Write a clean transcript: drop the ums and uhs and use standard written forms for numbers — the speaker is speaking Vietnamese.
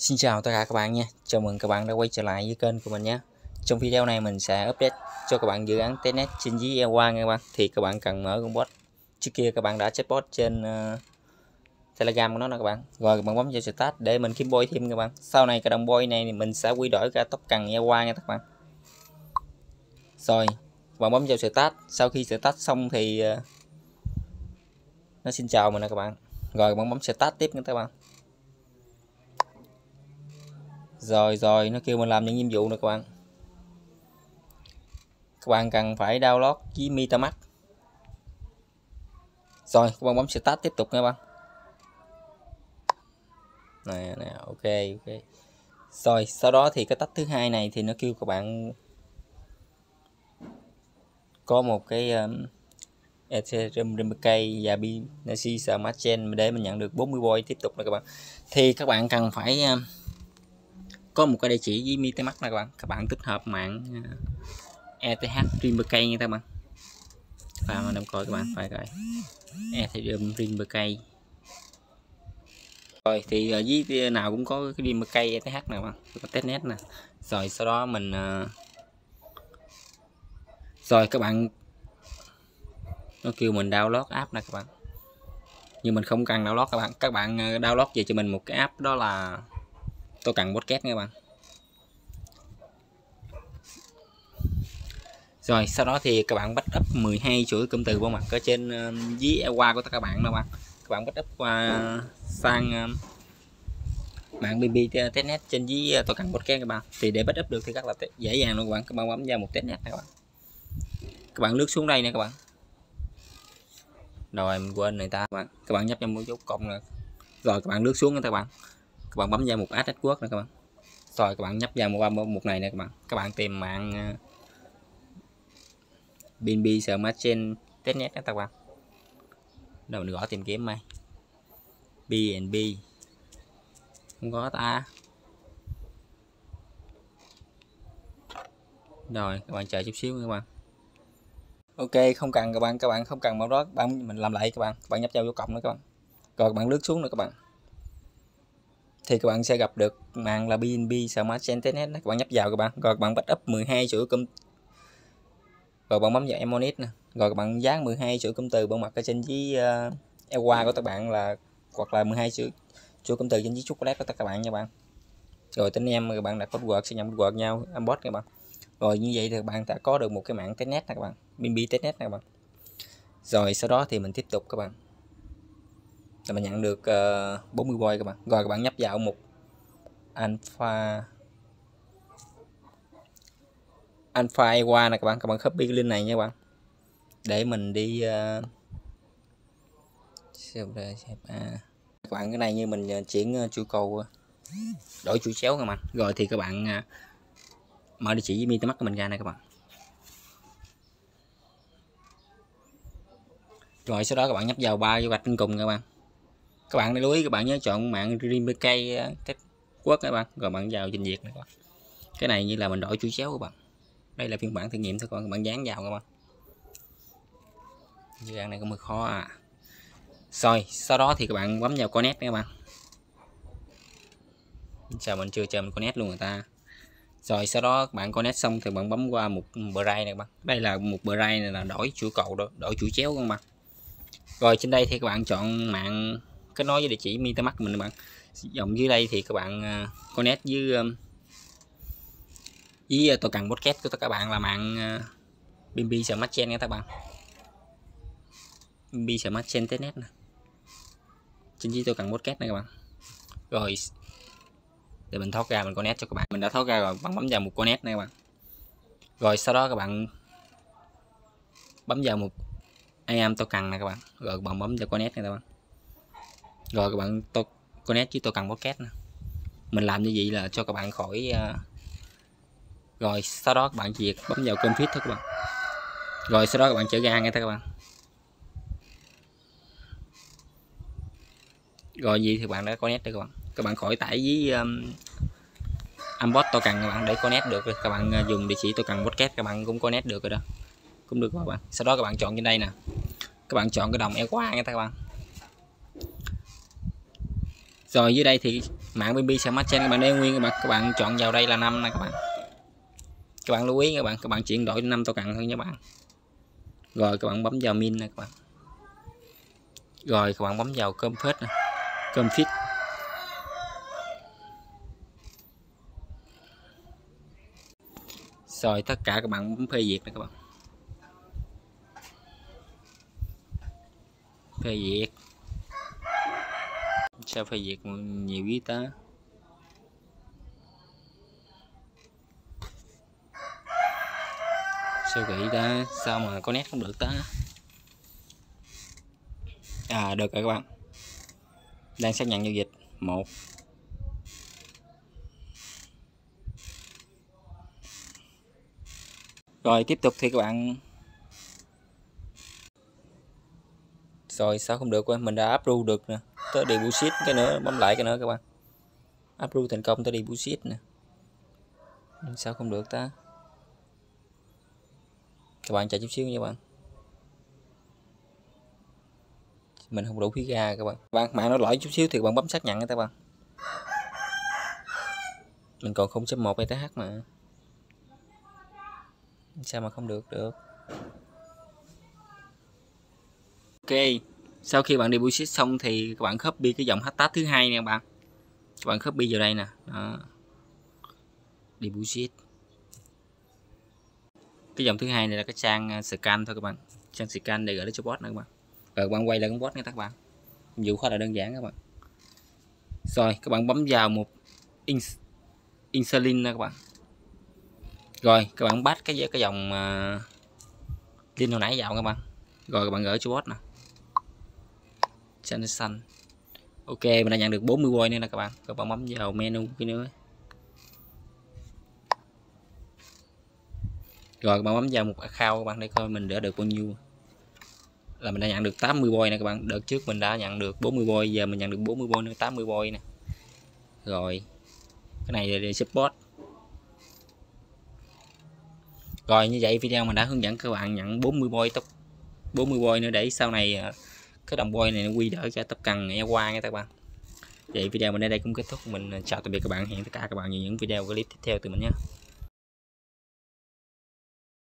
Xin chào tất cả các bạn nha. Chào mừng các bạn đã quay trở lại với kênh của mình nhé. Trong video này mình sẽ update cho các bạn dự án testnet trên dưới Eva nha các bạn. Thì các bạn cần mở con bot. Trước kia các bạn đã chatbot trên Telegram của nó nè các bạn. Rồi các bạn bấm vào start để mình kiếm boy thêm các bạn. Sau này cái đồng boy này thì mình sẽ quy đổi ra token Eva nha các bạn. Rồi các bạn bấm vào start. Sau khi start xong thì nó xin chào mình nè các bạn. Rồi các bạn bấm start tiếp nha các bạn. Rồi nó kêu mình làm những nhiệm vụ nữa các bạn. Các bạn cần phải download với MetaMask. Rồi các bạn bấm start tiếp tục nha các bạn. Nè ok. Rồi sau đó thì cái tách thứ hai này thì nó kêu các bạn có một cái Ethereum Replicate và Binance Smart Chain để mình nhận được 40 boy tiếp tục nè các bạn. Thì các bạn cần phải có một cái địa chỉ với MetaMask nè các bạn. Các bạn tích hợp mạng ETH Replicate nha các bạn. Và mình coi các bạn phải coi Ethereum Replicate. Rồi thì ở dưới nào cũng có cái Replicate ETH nè bạn, có testnet nè. Rồi sau đó mình rồi các bạn nó kêu mình download app nè các bạn, nhưng mình không cần download các bạn download về cho mình một cái app, đó là token podcast nha các bạn. Rồi sau đó thì các bạn backup 12 chuỗi cụm từ bộ mặt ở trên dưới Eva của các bạn nè bạn. Các bạn backup qua sang mạng BB testnet trên dưới token podcast các bạn. Thì để backup được thì rất là dễ dàng luôn các bạn. Các bạn bấm vào một testnet này các bạn. Các bạn lướt xuống đây nè các bạn. Rồi mình quên người ta các bạn nhấp vào một dấu cộng nè. Rồi các bạn lướt xuống nha các bạn. Các bạn bấm vào một add network nè các bạn. Rồi các bạn nhấp vào một này nè các bạn. Các bạn tìm mạng BNB Smart Chain testnet nè các bạn. Rồi mình gõ tìm kiếm đây. BNB không có ta. Rồi các bạn chờ chút xíu các bạn. Ok, không cần các bạn không cần màu đó, mình làm lại các bạn nhấp vào dấu cộng nữa các bạn. Rồi các bạn lướt xuống nữa các bạn. Thì các bạn sẽ gặp được mạng là BNB Smart Chain testnet, các bạn nhấp vào các bạn. Rồi các bạn backup 12 chuỗi cụm. Rồi bạn bấm vào Emonet nè. Rồi các bạn dán 12 chuỗi cụm từ bộ mặt ở trên dưới Eva của các bạn, là hoặc là 12 chuỗi cụm từ trên dưới chocolate của các bạn nha bạn. Rồi tính em các bạn đặt password sẽ nhận password nhau unbox các bạn. Rồi như vậy thì các bạn đã có được một cái mạng testnet nè các bạn, BNB testnet nè các bạn. Rồi sau đó thì mình tiếp tục các bạn, là mình nhận được 40 boy các bạn. Rồi các bạn nhấp vào một alpha Eva nè các bạn. Các bạn copy cái link này nha các bạn, để mình đi các bạn. Cái này như mình chuyển chu cầu đổi chuỗi chéo các bạn. Rồi thì các bạn mở địa chỉ với MetaMask của mình ra này các bạn. Rồi sau đó các bạn nhấp vào 3 dấu gạch trên cùng các bạn. Các bạn lưu ý các bạn nhớ chọn mạng Replicate quốc các bạn. Rồi bạn vào trình duyệt này các bạn. Cái này như là mình đổi chuỗi chéo các bạn. Đây là phiên bản thử nghiệm thôi các bạn dán vào các bạn. Dự án này cũng hơi khó à. Rồi sau đó thì các bạn bấm vào connect các bạn. Chào mình chưa chờ mình connect luôn người ta. Rồi sau đó các bạn connect xong thì bạn bấm qua một braille này các bạn. Đây là một braille này là đổi chuỗi cầu đó, đổi chuỗi chéo các bạn. Rồi trên đây thì các bạn chọn mạng kết nối với địa chỉ MetaMask của mình các bạn. Dòng dưới đây thì các bạn connect với token podcast của các bạn là mạng BNB Smart Chain nha các bạn. BNB Smart Chain testnet nè. Trên dưới token podcast này các bạn. Rồi để mình thoát ra mình connect cho các bạn. Mình đã thoát ra rồi, bạn bấm vào một connect này các bạn. Rồi sau đó các bạn bấm vào một IAM token này các bạn. Rồi bạn bấm vào connect này các bạn. Rồi các bạn connect với token podcast nè. Mình làm như vậy là cho các bạn khỏi rồi sau đó các bạn chỉ việc bấm vào config thôi các bạn. Rồi sau đó các bạn trở ra nghe các bạn. Rồi gì thì bạn đã connect được các bạn. Các bạn khỏi tải với unbox token các bạn để connect được. Các bạn dùng địa chỉ token podcast các bạn cũng connect được rồi đó. Cũng được các bạn. Sau đó các bạn chọn trên đây nè. Các bạn chọn cái đồng Eva nha các bạn. Rồi dưới đây thì Mạng BNB Smart Chain các bạn để nguyên các bạn chọn vào đây là 5 này các bạn. Các bạn lưu ý các bạn chuyển đổi 5 token thôi nha bạn. Rồi các bạn bấm vào min này các bạn. Rồi các bạn bấm vào config này. Config. Rồi tất cả các bạn bấm phê duyệt này các bạn. Phê duyệt. Sao phê duyệt nhiều ý ta. Sao kỹ ta, sao mà có nét không được ta. À được rồi các bạn. Đang xác nhận giao dịch 1. Rồi tiếp tục thì các bạn. Rồi sao không được, mình đã approve được nè. Tới deposit cái nữa, bấm lại cái nữa các bạn. Approve thành công tới deposit nè. Sao không được ta. Các bạn chờ chút xíu nha các bạn. Mình không đủ phí ga các bạn. Mạng nó lỗi chút xíu thì các bạn bấm xác nhận các bạn. Mình còn 0.1 ETH mà. Sao mà không được được. Ok, sau khi bạn deposit xong thì các bạn copy cái dòng hashtag thứ hai nè các bạn. Các bạn copy vào đây nè. Đó. Deposit. Cái dòng thứ hai này là cái trang scan thôi các bạn. Trang scan để gửi đến cho bot nữa các bạn. Rồi các bạn quay lại con bot nha các bạn. Nhiệm vụ khá là đơn giản các bạn. Rồi các bạn bấm vào một insulin nè các bạn. Rồi các bạn bắt cái dòng link hồi nãy vào các bạn. Rồi các bạn gửi cho bot nè. Xanh. Ok, mình đã nhận được 40 voi nữa nè các bạn. Các bạn bấm vào menu cái nữa. Rồi các bạn bấm vào một account các bạn để coi mình đã được bao nhiêu. Là mình đã nhận được 80 voi nè các bạn. Đợt trước mình đã nhận được 40 voi, giờ mình nhận được 40 voi nữa, 80 voi nè. Rồi cái này là support. Rồi như vậy video mình đã hướng dẫn các bạn nhận 40 voi tốc 40 voi nữa để sau này cái đồng voi này nó quy đỡ cho tốc cần e qua nha các bạn. Vậy video mình đến đây cũng kết thúc. Mình chào tạm biệt các bạn, hẹn tất cả các bạn vào những video clip tiếp theo từ mình nhé.